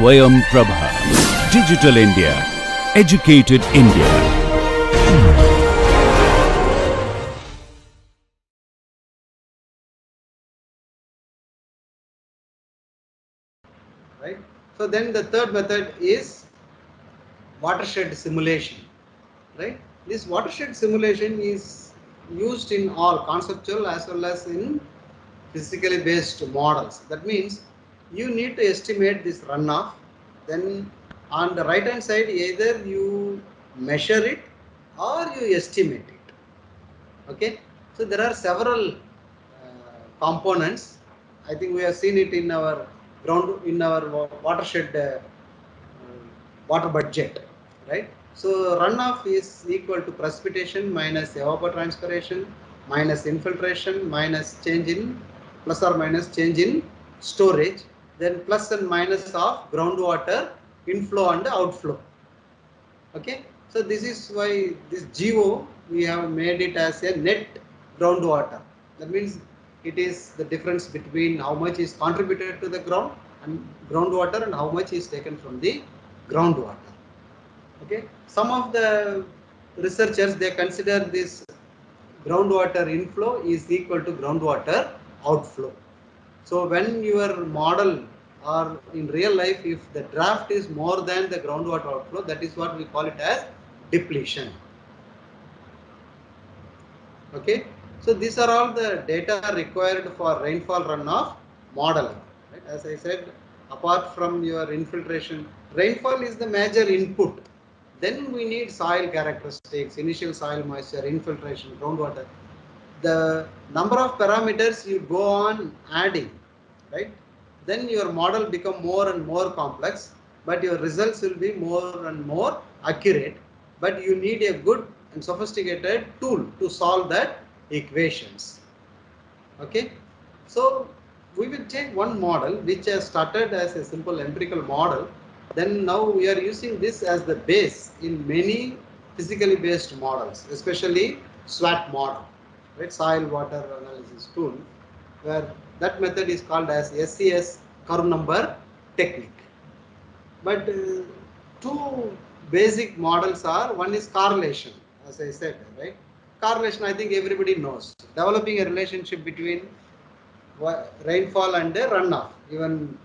Swayam Prabha. Digital India. Educated India. Right. So then the third method is watershed simulation. Right. This watershed simulation is used in all conceptual as well as in physically based models. That means you need to estimate this runoff. Then on the right hand side, either you measure it or you estimate it. Okay. So there are several components. I think we have seen it in our watershed water budget, right? So runoff is equal to precipitation minus evapotranspiration minus infiltration minus change in plus or minus change in storage, then plus and minus of groundwater inflow and outflow. Okay, so this is why this GO we have made it as a net groundwater. That means it is the difference between how much is contributed to the ground and groundwater and how much is taken from the groundwater. Okay, some of the researchers they consider this groundwater inflow is equal to groundwater outflow. So when your model or in real life, if the draft is more than the groundwater outflow, that is what we call it as depletion. Okay, so these are all the data required for rainfall runoff modeling. Right? As I said, apart from your infiltration, rainfall is the major input. Then we need soil characteristics, initial soil moisture, infiltration, groundwater. The number of parameters you go on adding, right? Then your model become more and more complex, but your results will be more and more accurate. But you need a good and sophisticated tool to solve that equations. Okay, so we will take one model which has started as a simple empirical model. Then now we are using this as the base in many physically based models, especially SWAT model, right? Soil water analysis tool, where that method is called as SCS curve number technique. But two basic models are, one is correlation, as I said, right? Correlation, I think everybody knows. Developing a relationship between rainfall and runoff. Even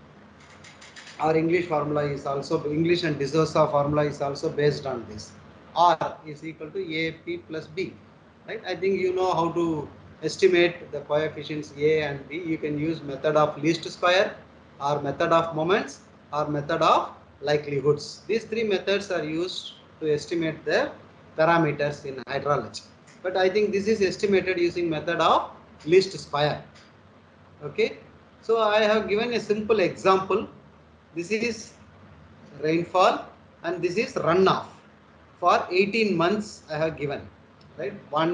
our English formula is also, English and de Souza formula is also based on this. R is equal to AP plus B. Right? I think you know how to estimate the coefficients A and B. You can use method of least square or method of moments or method of likelihoods. These three methods are used to estimate the parameters in hydrology. But I think this is estimated using method of least square. Okay, so I have given a simple example. This is rainfall and this is runoff for 18 months I have given, right?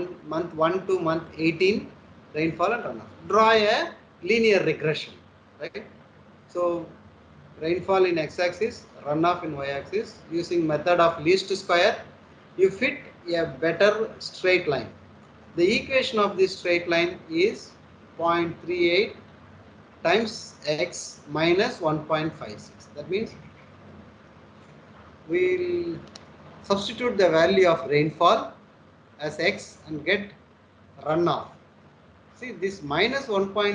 1 to month 18 rainfall and runoff. Draw a linear regression, right? So rainfall in x-axis, runoff in y-axis. Using method of least square, you fit a better straight line. The equation of this straight line is 0.38 times x minus 1.56. That means we'll substitute the value of rainfall as x and get runoff. See, this minus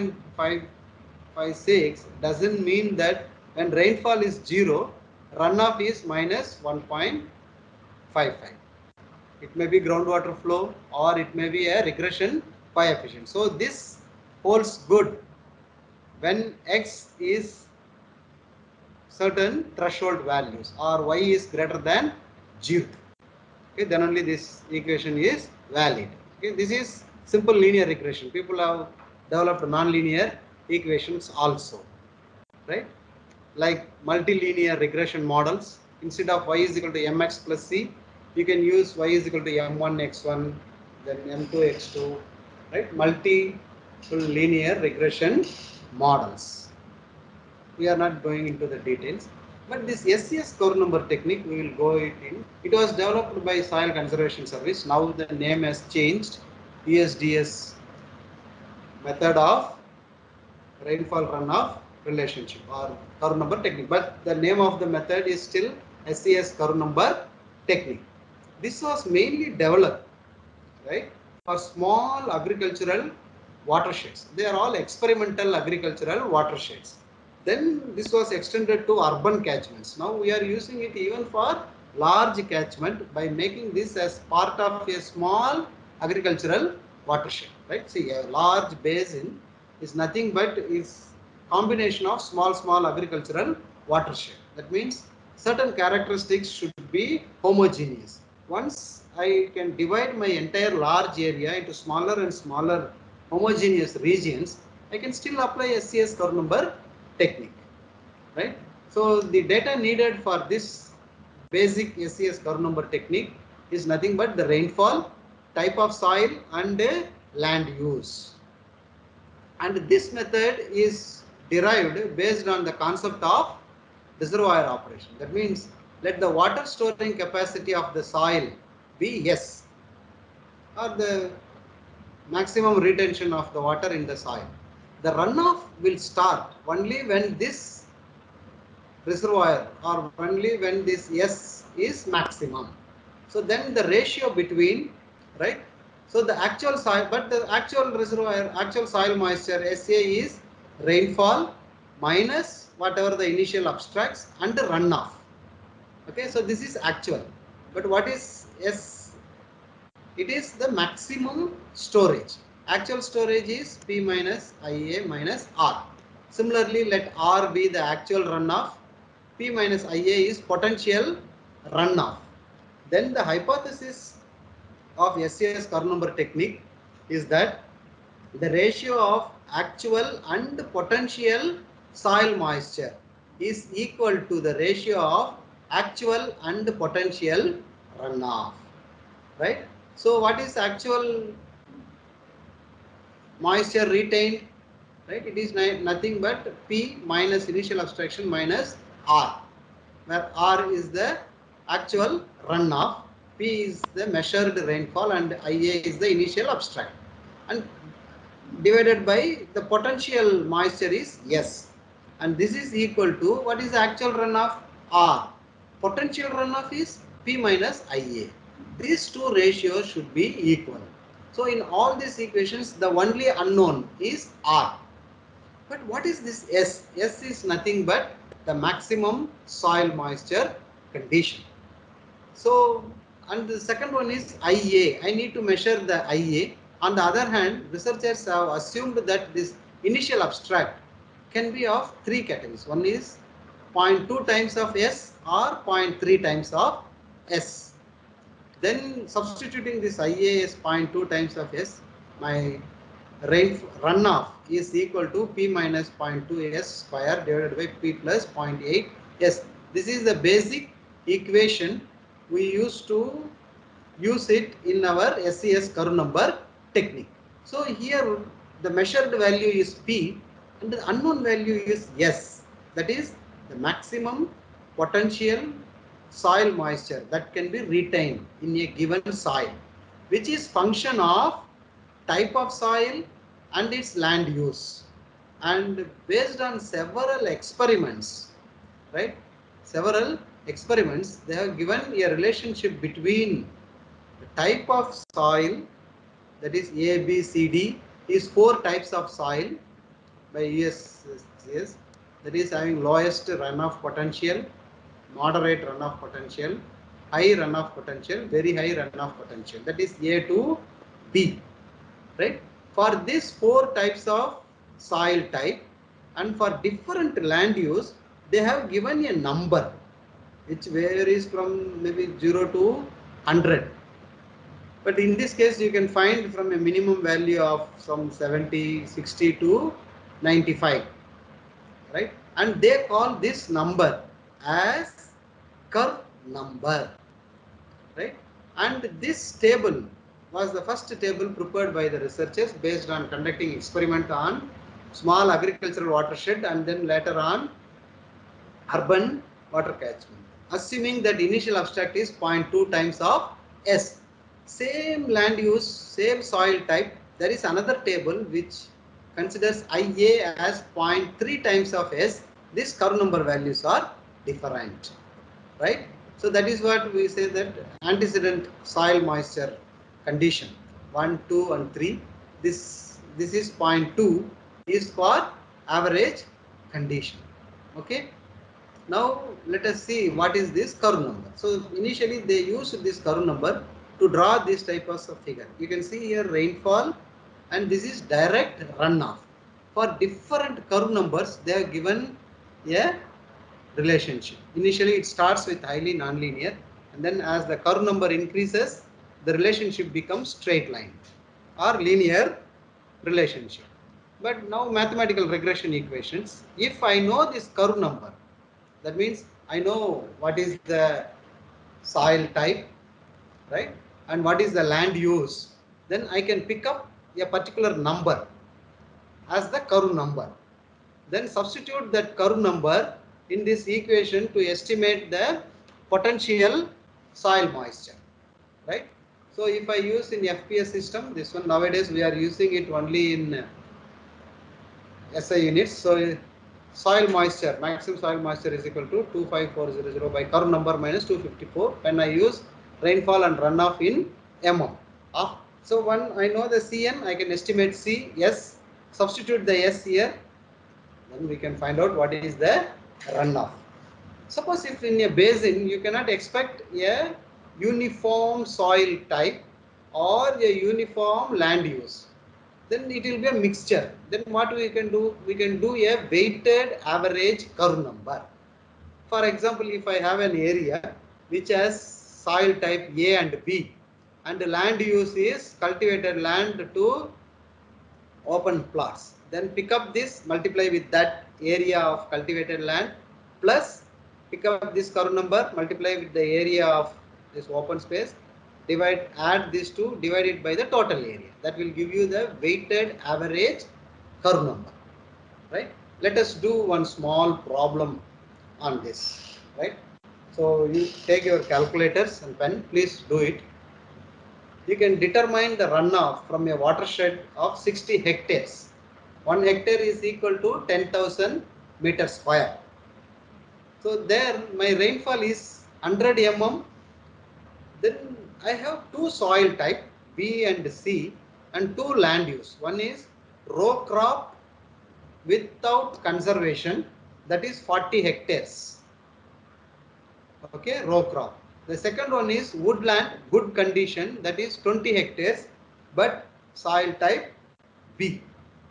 1.556 doesn't mean that when rainfall is 0, runoff is minus 1.55. It may be groundwater flow or it may be a regression coefficient. So this holds good when x is certain threshold values or y is greater than 0. Okay, then only this equation is valid. Okay, this is simple linear regression. People have developed non-linear equations also, right? Like multilinear regression models. Instead of y is equal to mx plus c, you can use y is equal to m1 x1, then m2 x2, right? Multi-linear regression models. We are not going into the details, but this SCS curve number technique we will go in. It was developed by Soil Conservation Service. Now the name has changed. USDS method of rainfall runoff relationship or curve number technique, but the name of the method is still SES curve number technique. This was mainly developed, right, for small agricultural watersheds. They are all experimental agricultural watersheds. Then this was extended to urban catchments. Now we are using it even for large catchment by making this as part of a small agricultural watershed. Right? See, a large basin is nothing but is combination of small agricultural watershed. That means certain characteristics should be homogeneous. Once I can divide my entire large area into smaller and smaller homogeneous regions, I can still apply SCS curve number technique, right? So the data needed for this basic SCS curve number technique is nothing but the rainfall, type of soil and land use. And this method is derived based on the concept of reservoir operation. That means let the water storing capacity of the soil be S, or the maximum retention of the water in the soil. The runoff will start only when this reservoir or only when this S is maximum. So then the ratio between, right? So the actual soil, but the actual reservoir, actual soil moisture SA is rainfall minus whatever the initial abstracts and the runoff. Okay, so this is actual. But what is S? It is the maximum storage. Actual storage is P minus IA minus R. Similarly, let R be the actual runoff. P minus IA is potential runoff. Then the hypothesis of SCS curve number technique is that the ratio of actual and potential soil moisture is equal to the ratio of actual and potential runoff, right? So what is actual moisture retained, right? It is nothing but P minus initial abstraction minus R, where R is the actual runoff, P is the measured rainfall and IA is the initial abstract, and divided by the potential moisture is S, and this is equal to what is the actual runoff? R. Potential runoff is P minus IA. These two ratios should be equal. So in all these equations, the only unknown is R. But what is this S? S is nothing but the maximum soil moisture condition. So, and the second one is IA. I need to measure the IA. On the other hand, researchers have assumed that this initial abstract can be of three categories. One is 0.2 times of S or 0.3 times of S. Then substituting this IA as 0.2 times of S, my runoff is equal to P minus 0.2 S square divided by P plus 0.8 S. This is the basic equation. We used to use it in our SCS curve number technique. So here the measured value is P and the unknown value is S. That is the maximum potential soil moisture that can be retained in a given soil, which is function of type of soil and its land use. And based on several experiments, right? Several experiments, they have given a relationship between the type of soil, that is A, B, C, D, is 4 types of soil by USGS, that is having lowest runoff potential, moderate runoff potential, high runoff potential, very high runoff potential. That is A to B, right? For these 4 types of soil type and for different land use, they have given a number which varies from maybe 0 to 100. But in this case, you can find from a minimum value of some 70, 60 to 95, right? And they call this number as curve number, right? And this table was the first table prepared by the researchers based on conducting experiment on small agricultural watershed and then later on urban water catchment, assuming that initial abstract is 0.2 times of S. Same land use, same soil type. There is another table which considers Ia as 0.3 times of S, these curve number values are different, right? So that is what we say that antecedent soil moisture condition 1, 2 and 3. This is 0.2 is for average condition. Okay. Now let us see what is this curve number. So initially they used this curve number to draw this type of figure. You can see here rainfall and this is direct runoff. For different curve numbers they have given a relationship. Initially it starts with highly nonlinear and then as the curve number increases the relationship becomes straight line or linear relationship. But now mathematical regression equations, if I know this curve number, that means I know what is the soil type, right, and what is the land use, then I can pick up a particular number as the curve number. Then substitute that curve number in this equation to estimate the potential soil moisture, right? So if I use in FPS system, this one nowadays we are using it only in SI units. So soil moisture, maximum soil moisture is equal to 25400 by curve number minus 254 when I use rainfall and runoff in mm. So when I know the Cn, I can estimate C, S, substitute the S here, then we can find out what is the runoff. Suppose if in a basin you cannot expect a uniform soil type or a uniform land use, then it will be a mixture. Then what we can do? We can do a weighted average curve number. For example, if I have an area which has soil type A and B and the land use is cultivated land to open plots, then pick up this, multiply with that area of cultivated land plus pick up this curve number, multiply with the area of this open space, add these two, divide it by the total area. That will give you the weighted average curve number, right? Let us do one small problem on this, right? So you take your calculators and pen, please do it. You can determine the runoff from a watershed of 60 hectares. 1 hectare is equal to 10,000 meters square. So there my rainfall is 100 mm. Then I have two soil type B and C and two land use. One is row crop without conservation, that is 40 hectares. Okay, row crop. The second one is woodland good condition, that is 20 hectares but soil type B.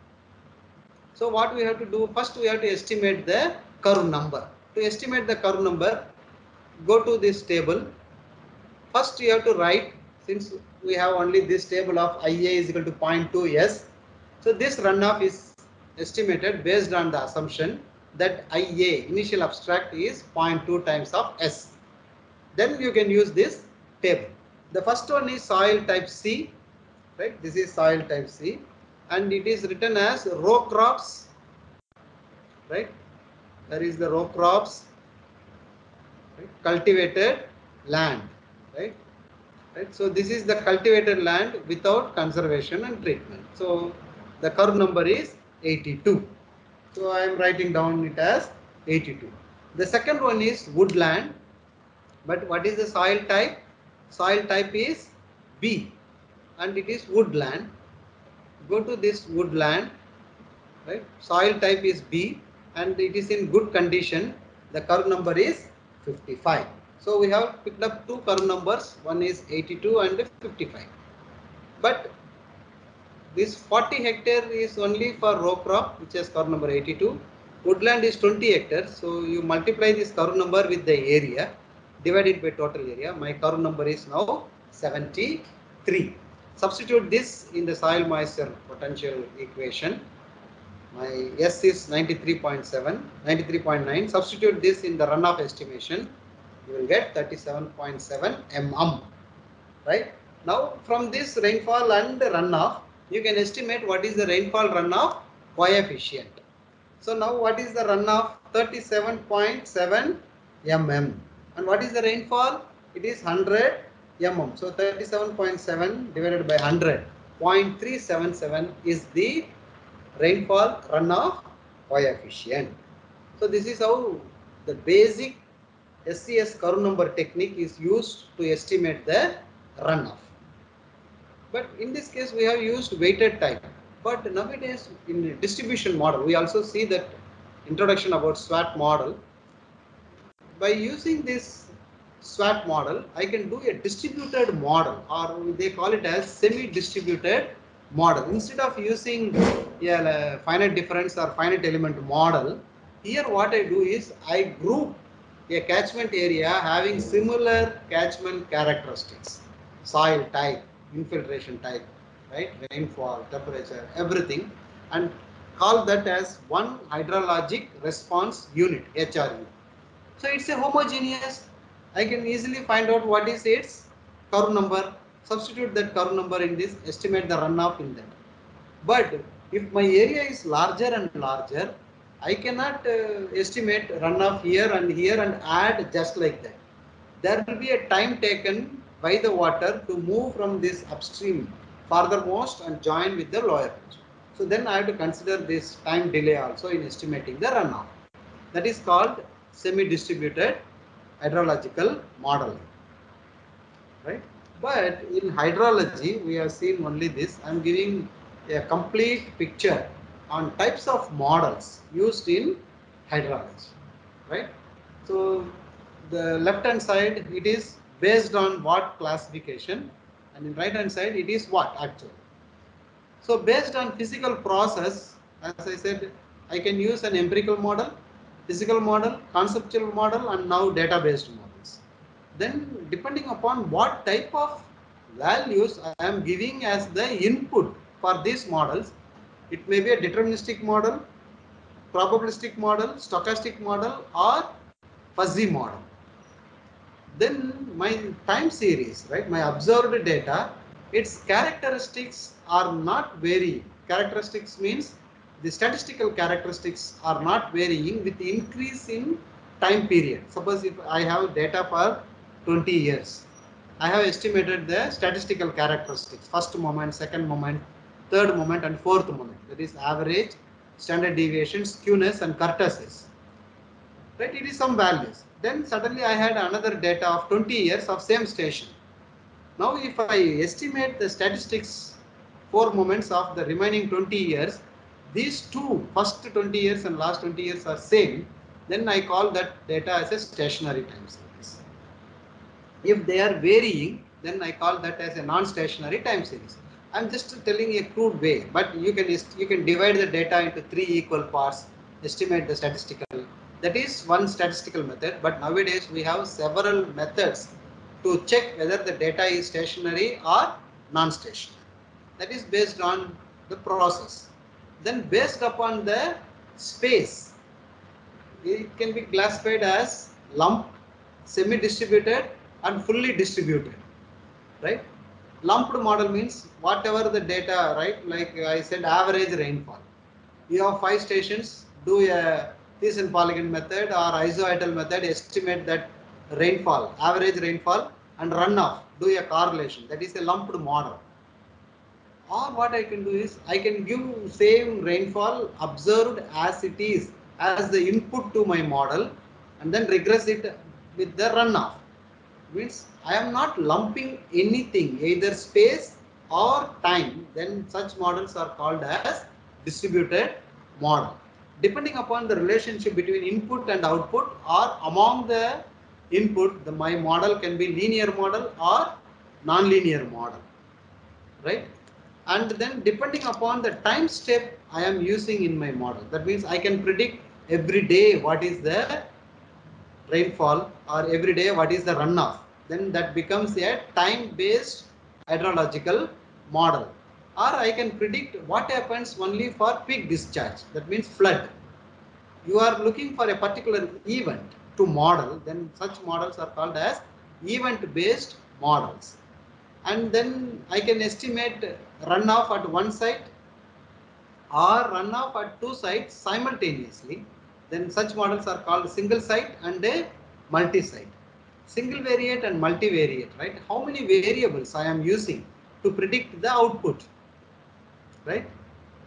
So what we have to do, first we have to estimate the curve number. To estimate the curve number, go to this table. First you have to write, since we have only this table of Ia is equal to 0.2 S. So this runoff is estimated based on the assumption that Ia initial abstract is 0.2 times of S. Then you can use this table. The first one is soil type C, right? This is soil type C and it is written as row crops, right? There is the row crops, right? Cultivated land, right? Right. So this is the cultivated land without conservation and treatment. So the curve number is 82. So I am writing down it as 82. The second one is woodland. But what is the soil type? Soil type is B and it is woodland. Go to this woodland, right? Soil type is B and it is in good condition. The curve number is 55. So we have picked up two curve numbers, one is 82 and 55. But this 40 hectare is only for row crop, which is curve number 82. Woodland is 20 hectares. So you multiply this curve number with the area, divide it by total area. My curve number is now 73. Substitute this in the soil moisture potential equation. My S is 93.7, 93.9. Substitute this in the runoff estimation. You will get 37.7 mm, right? Now from this rainfall and runoff, you can estimate what is the rainfall runoff coefficient. So now what is the runoff? 37.7 mm. And what is the rainfall? It is 100 mm. So 37.7 divided by 100, 0.377 is the rainfall runoff coefficient. So this is how the basic SCS curve number technique is used to estimate the runoff. But in this case, we have used weighted type. But nowadays, in distribution model, we also see that introduction about SWAT model. By using this SWAT model, I can do a distributed model, or they call it as semi-distributed model. Instead of using a finite difference or finite element model, here what I do is I group a catchment area having similar catchment characteristics, soil type, infiltration type, right, rainfall, temperature, everything, and call that as one hydrologic response unit, HRU. So it's a homogeneous. I can easily find out what is its curve number, substitute that curve number in this, estimate the runoff in that. But if my area is larger and larger, I cannot estimate runoff here and add just like that. There will be a time taken by the water to move from this upstream farthermost and join with the lower edge. So then I have to consider this time delay also in estimating the runoff. That is called semi-distributed hydrological modeling, right? But in hydrology, we have seen only this. I am giving a complete picture on types of models used in hydrology, right? So the left hand side, it is based on what classification, and in right hand side, it is what actually. So based on physical process, as I said, I can use an empirical model, physical model, conceptual model, and now data-based models. Then depending upon what type of values I am giving as the input for these models, it may be a deterministic model, probabilistic model, stochastic model, or fuzzy model. Then my time series, right, my observed data, its characteristics are not varying. Characteristics means the statistical characteristics are not varying with the increase in time period. Suppose if I have data for 20 years, I have estimated the statistical characteristics, first moment, second moment, third moment, and fourth moment. That is average, standard deviation, skewness, and kurtosis. Right, it is some values. Then suddenly I had another data of 20 years of same station. Now if I estimate the statistics 4 moments of the remaining 20 years, these two, first 20 years and last 20 years are same, then I call that data as a stationary time series. If they are varying, then I call that as a non-stationary time series. I'm just telling a crude way, but you can divide the data into 3 equal parts, estimate the statistical. That is one statistical method, but nowadays we have several methods to check whether the data is stationary or non-stationary. That is based on the process. Then based upon the space, it can be classified as lump, semi-distributed, and fully distributed, right? Lumped model means whatever the data, right? Like I said, average rainfall. You have 5 stations, do a Thiessen polygon method or isoidal method, estimate that rainfall, average rainfall, and runoff, do a correlation. That is a lumped model. Or what I can do is I can give same rainfall observed as it is as the input to my model and then regress it with the runoff. Means I am not lumping anything, either space or time. Then such models are called as distributed model. Depending upon the relationship between input and output or among the input, my model can be linear model or non-linear model, right? And then depending upon the time step I am using in my model, that means I can predict every day what is the rainfall or every day what is the runoff. Then that becomes a time based hydrological model. Or I can predict what happens only for peak discharge, that means flood. You are looking for a particular event to model, then such models are called as event based models. And then I can estimate runoff at one site or runoff at 2 sites simultaneously. Then such models are called single site and a multi-site. Single variate and multivariate, right? How many variables I am using to predict the output, right?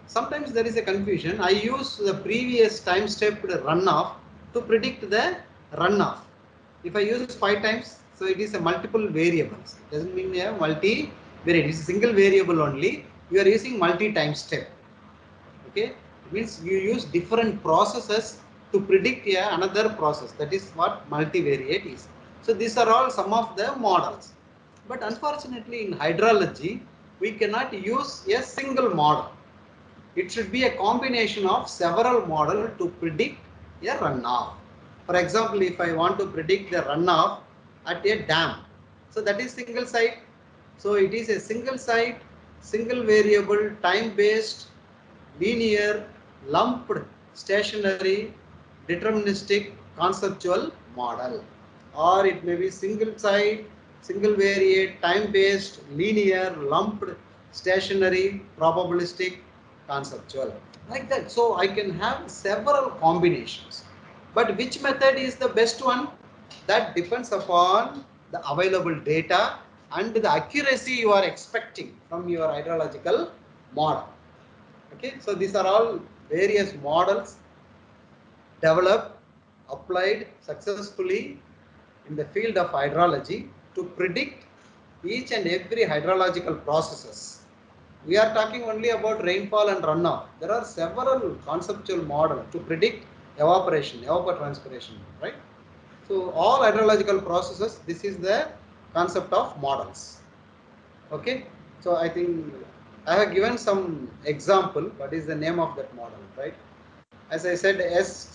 sometimes there is a confusion. I use the previous time stepped runoff to predict the runoff. If I use 5 times, so it is a multiple variables. It doesn't mean a multi-variable. It's a single variable only. You are using multi-time step. Okay, it means you use different processes to predict another process. That is what multivariate is. So these are all some of the models. But unfortunately, in hydrology, we cannot use a single model. It should be a combination of several models to predict a runoff. For example, if I want to predict the runoff at a dam, so that is single site. So it is a single site, single variable, time-based, linear, lumped, stationary, deterministic, conceptual model. Or it may be single site, single variate, time-based, linear, lumped, stationary, probabilistic, conceptual. Like that. So I can have several combinations. But which method is the best one? That depends upon the available data and the accuracy you are expecting from your hydrological model. Okay, so these are all various models developed, applied successfully in the field of hydrology to predict each and every hydrological processes. We are talking only about rainfall and runoff. There are several conceptual models to predict evaporation, evapotranspiration, right? So all hydrological processes, this is the concept of models. Okay, so I think I have given some example. What is the name of that model, right? As I said,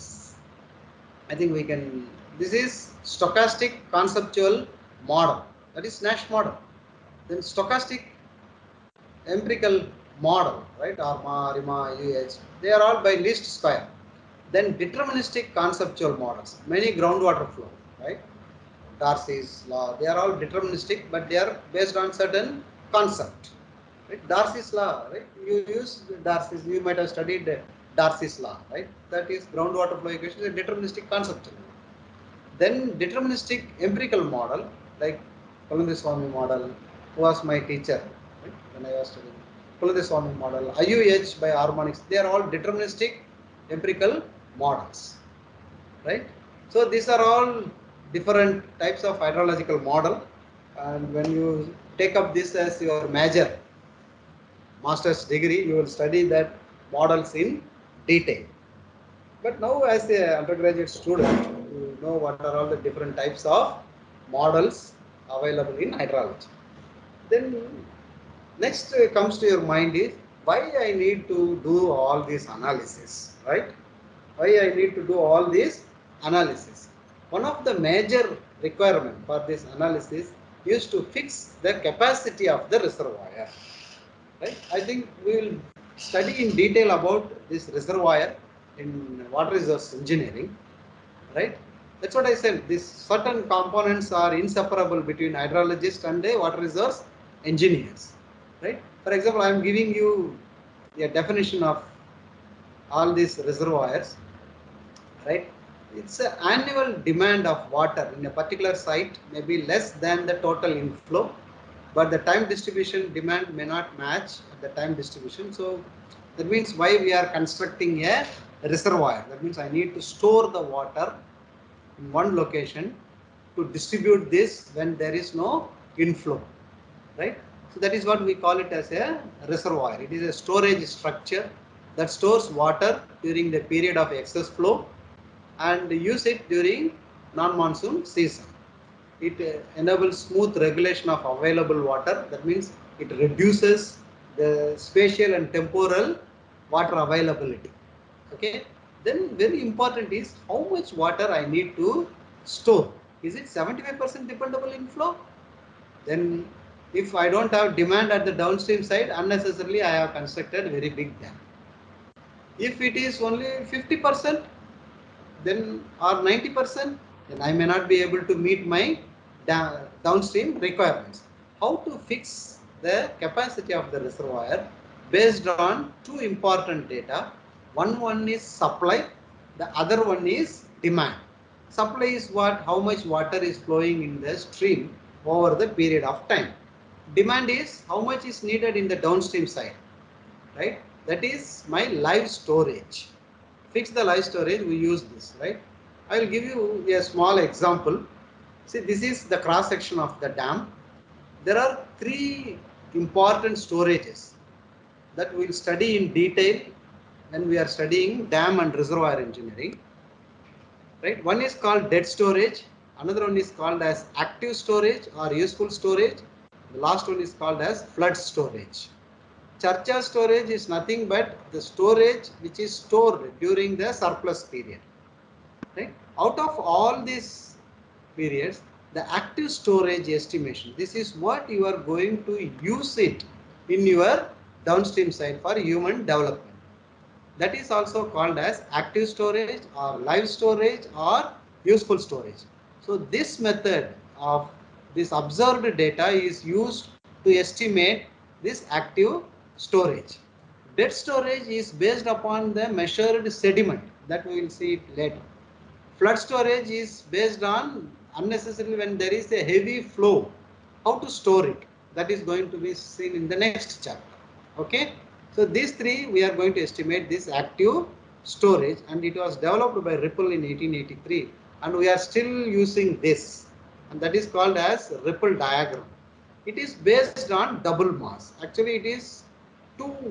I think we can. This is stochastic conceptual model. That is Nash model. Then stochastic empirical model, right? ARMA, RIMA, UH. They are all by least square. Then deterministic conceptual models. Many groundwater flow, right? Darcy's law. They are all deterministic, but they are based on certain concept. Right? Darcy's law, right? You use Darcy's. You might have studied Darcy's law, right? That is groundwater flow equation, a deterministic concept. Then deterministic empirical model, like Kulandeswamy model, who was my teacher, right? When I was studying. Kulandeswamy model, IUH by harmonics. They are all deterministic empirical models, right? So these are all different types of hydrological model, and when you take up this as your major master's degree, you will study that models in detail. But now as a undergraduate student, you know what are all the different types of models available in hydrology. Then next comes to your mind is why I need to do all this analysis, right? Why I need to do all this analysis. One of the major requirement for this analysis is to fix the capacity of the reservoir, right? I think we will study in detail about this reservoir in water resource engineering, right? That's what I said. These certain components are inseparable between hydrologists and water resource engineers, right? For example, I am giving you a definition of all these reservoirs, right? It's an annual demand of water in a particular site may be less than the total inflow, but the time distribution demand may not match the time distribution. So that means why we are constructing a reservoir. That means I need to store the water in one location to distribute this when there is no inflow, right? So that is what we call it as a reservoir. It is a storage structure that stores water during the period of excess flow and use it during non-monsoon season. It enables smooth regulation of available water. That means it reduces the spatial and temporal water availability. Okay. Then very important is how much water I need to store. Is it 75% dependable inflow? Then if I don't have demand at the downstream side, unnecessarily I have constructed very big dam. If it is only 50%, then or 90%, then I may not be able to meet my downstream requirements. How to fix the capacity of the reservoir based on two important data. One is supply, the other one is demand. Supply is what, how much water is flowing in the stream over the period of time. Demand is how much is needed in the downstream side, right? That is my live storage. Fix the live storage, we use this, right? I will give you a small example. See, this is the cross section of the dam. There are three important storages that we will study in detail when we are studying dam and reservoir engineering. Right? One is called dead storage, another one is called as active storage or useful storage. The last one is called as flood storage. Charcha storage is nothing but the storage which is stored during the surplus period. Right? Out of all these periods, the active storage estimation, this is what you are going to use it in your downstream side for human development. That is also called as active storage or live storage or useful storage. So this method of this observed data is used to estimate this active storage. Dead storage is based upon the measured sediment that we will see it later. Flood storage is based on unnecessarily when there is a heavy flow, how to store it. That is going to be seen in the next chapter. Okay. So these three we are going to estimate this active storage, and it was developed by Ripple in 1883, and we are still using this, and that is called as Ripple diagram. It is based on double mass. Actually it is two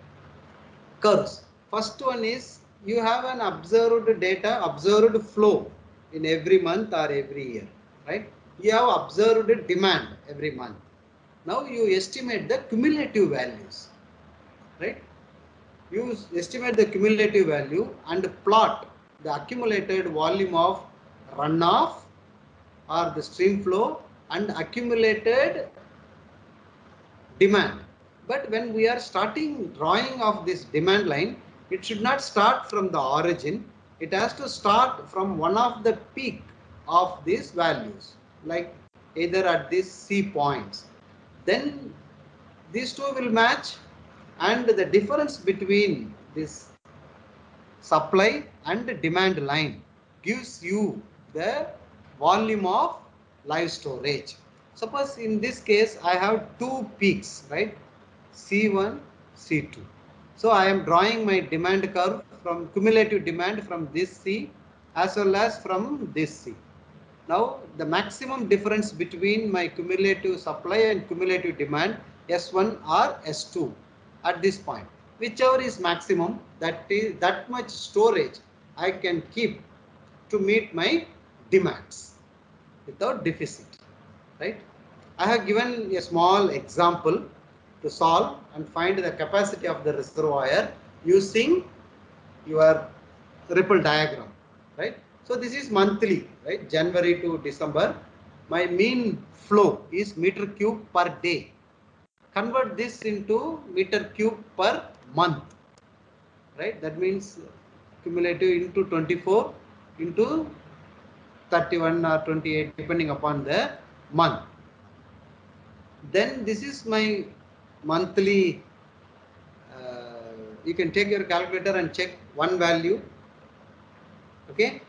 curves. First one is you have an observed data, observed flow in every month or every year, right? You have observed demand every month. Now you estimate the cumulative values, right? You estimate the cumulative value and plot the accumulated volume of runoff or the stream flow and accumulated demand. But when we are starting drawing of this demand line, it should not start from the origin. It has to start from one of the peak of these values, like either at these C points. Then these two will match, and the difference between this supply and demand line gives you the volume of live storage. Suppose in this case I have two peaks, right? C1, C2. So I am drawing my demand curve from cumulative demand from this C as well as from this C. Now the maximum difference between my cumulative supply and cumulative demand S1 or S2 at this point, whichever is maximum, that much storage I can keep to meet my demands without deficit, right? I have given a small example to solve and find the capacity of the reservoir using your Ripple diagram, right? So this is monthly, right? January to December. My mean flow is meter cube per day. Convert this into meter cube per month, right? That means cumulative into 24 into 31 or 28 depending upon the month. Then this is my monthly. You can take your calculator and check one value. Okay,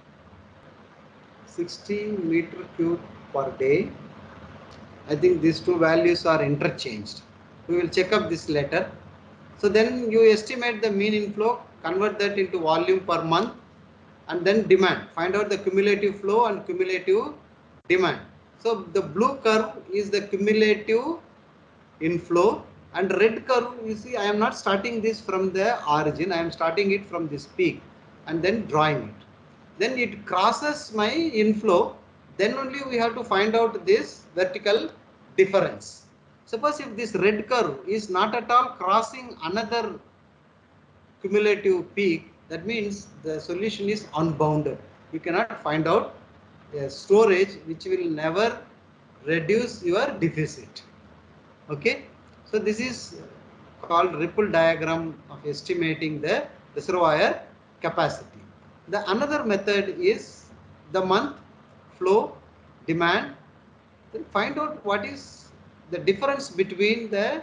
60 meter cube per day. I think these two values are interchanged. We will check up this later. So then you estimate the mean inflow, convert that into volume per month, and then demand. Find out the cumulative flow and cumulative demand. So the blue curve is the cumulative inflow, and red curve, you see, I am not starting this from the origin. I am starting it from this peak and then drawing it. Then it crosses my inflow. Then only we have to find out this vertical difference. Suppose if this red curve is not at all crossing another cumulative peak, that means the solution is unbounded. You cannot find out a storage which will never reduce your deficit. Okay, so this is called Ripple diagram of estimating the reservoir capacity. The another method is the month flow demand. Then find out what is the difference between the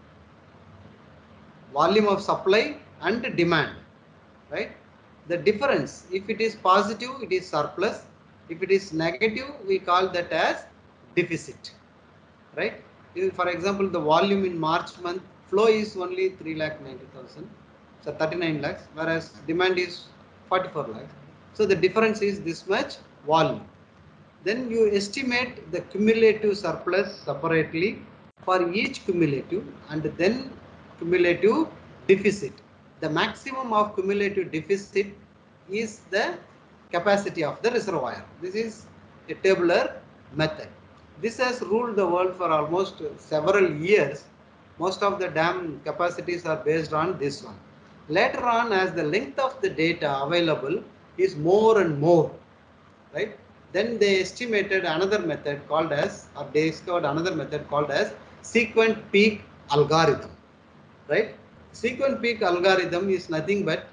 volume of supply and demand, right? The difference, if it is positive, it is surplus. If it is negative, we call that as deficit, right? For example, the volume in March month flow is only 3,90,000. So 39 lakhs, whereas demand is 44 lakhs. So the difference is this much volume. Then you estimate the cumulative surplus separately for each cumulative and then cumulative deficit. The maximum of cumulative deficit is the capacity of the reservoir. This is a tabular method. This has ruled the world for almost several years. Most of the dam capacities are based on this one. Later on, as the length of the data available is more and more, right? Then they estimated another method called as, or they discovered another method called as sequent peak algorithm, right? Sequent peak algorithm is nothing but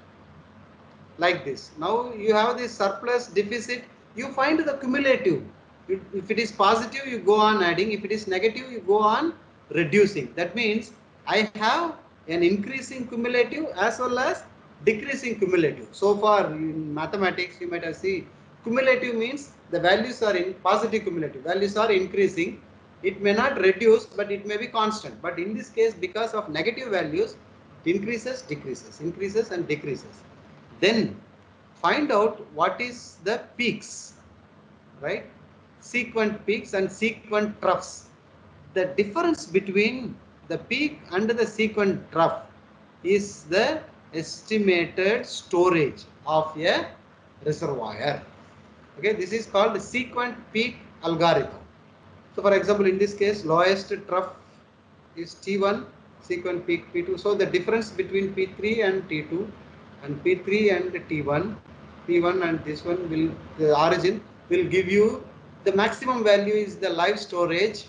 like this. Now you have this surplus deficit, you find the cumulative. If it is positive, you go on adding. If it is negative, you go on reducing. That means I have an increasing cumulative as well as decreasing cumulative. So far in mathematics, you might have seen cumulative means the values are in positive cumulative. Values are increasing. It may not reduce, but it may be constant. But in this case, because of negative values, it increases and decreases. Then find out what is the peaks, right? Sequent peaks and sequent troughs. The difference between the peak and the sequent trough is the estimated storage of a reservoir. Okay, this is called sequent peak algorithm. So for example, in this case, lowest trough is T1, sequent peak P2. So the difference between P3 and T2 and P3 and T1, P1 and this one will, the origin will give you the maximum value is the live storage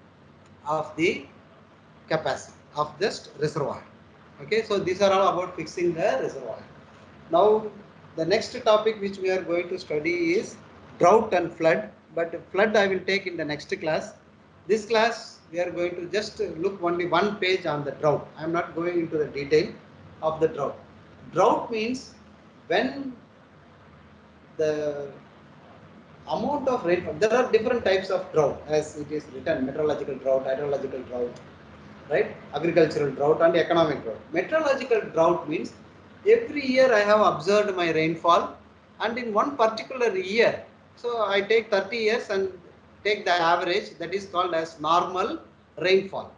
of the capacity of this reservoir. Okay, so these are all about fixing the reservoir. Now the next topic which we are going to study is drought and flood, but flood I will take in the next class. This class we are going to just look only one page on the drought. I am not going into the detail of the drought. Drought means when the amount of rainfall, there are different types of drought as it is written: meteorological drought, hydrological drought, right? Agricultural drought and economic drought. Meteorological drought means every year I have observed my rainfall, and in one particular year, so I take 30 years and take the average, that is called as normal rainfall.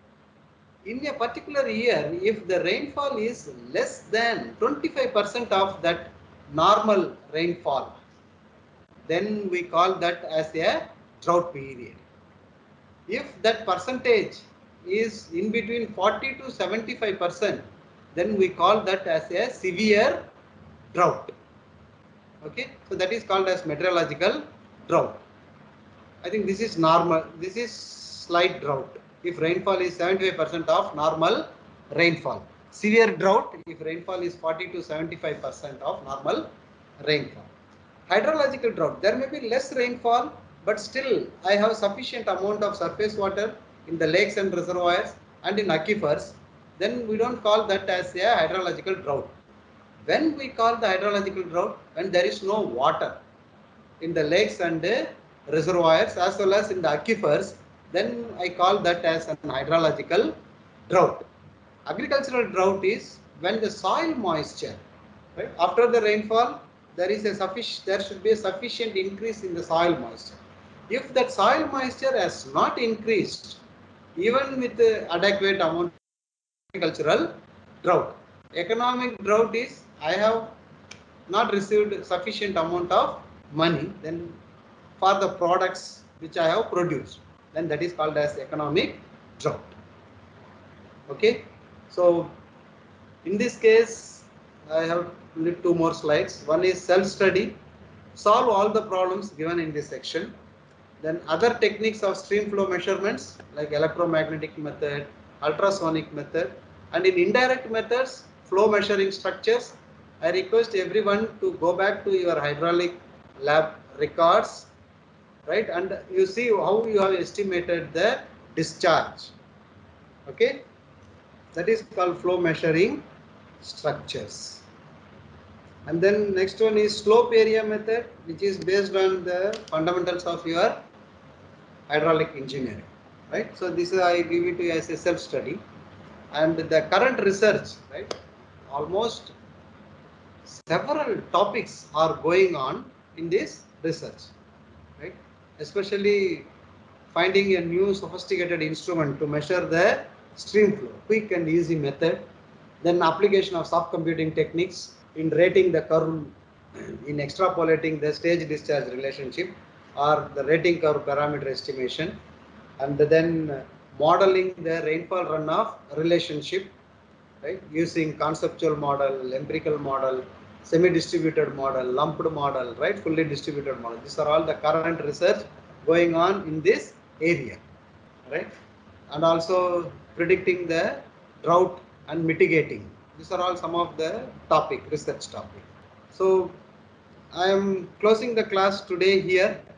In a particular year, if the rainfall is less than 25% of that normal rainfall, then we call that as a drought period. If that percentage is in between 40 to 75%, then we call that as a severe drought. Okay, so that is called as meteorological drought. I think this is normal, this is slight drought if rainfall is 75% of normal rainfall. Severe drought if rainfall is 40 to 75% of normal rainfall. Hydrological drought, there may be less rainfall, but still I have sufficient amount of surface water in the lakes and reservoirs and in aquifers, then we don't call that as a hydrological drought. When we call the hydrological drought, when there is no water in the lakes and reservoirs as well as in the aquifers, then I call that as an hydrological drought. Agricultural drought is when the soil moisture, right, after the rainfall, there should be a sufficient increase in the soil moisture. If that soil moisture has not increased, even with the adequate amount, agricultural drought. Economic drought is I have not received sufficient amount of money then for the products which I have produced, then that is called as economic drought. Okay, so in this case I have two more slides. One is self-study, solve all the problems given in this section. Then other techniques of stream flow measurements like electromagnetic method, ultrasonic method, and in indirect methods, flow measuring structures. I request everyone to go back to your hydraulic lab records, right? And you see how you have estimated the discharge. Okay, that is called flow measuring structures. And then next one is slope area method, which is based on the fundamentals of your hydraulic engineering, right? So this is I give it to you as a self-study, and the current research, right, almost several topics are going on in this research, right? Especially finding a new sophisticated instrument to measure the stream flow, quick and easy method. Then application of soft computing techniques in rating the curve, in extrapolating the stage discharge relationship or the rating curve parameter estimation, and then modeling the rainfall runoff relationship, right, using conceptual model, empirical model, semi-distributed model, lumped model, right, fully distributed model. These are all the current research going on in this area, right? And also predicting the drought and mitigating. These are all some of the research topic. So I am closing the class today here.